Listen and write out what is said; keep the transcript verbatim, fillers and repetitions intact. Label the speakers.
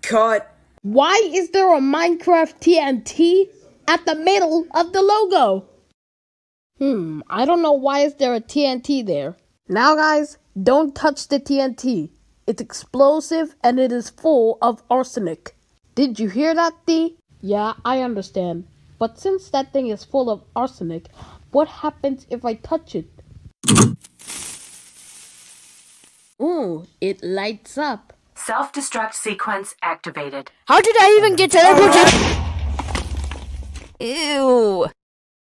Speaker 1: Cut.
Speaker 2: Why is there a Minecraft T N T at the middle of the logo? Hmm, I don't know why is there a T N T there. Now guys, don't touch the T N T. It's explosive and it is full of arsenic. Did you hear that, Dee? Yeah, I understand. But since that thing is full of arsenic, what happens if I touch it? Ooh, it lights up.
Speaker 3: Self-destruct sequence activated.
Speaker 4: How did I even get teleported? Ew.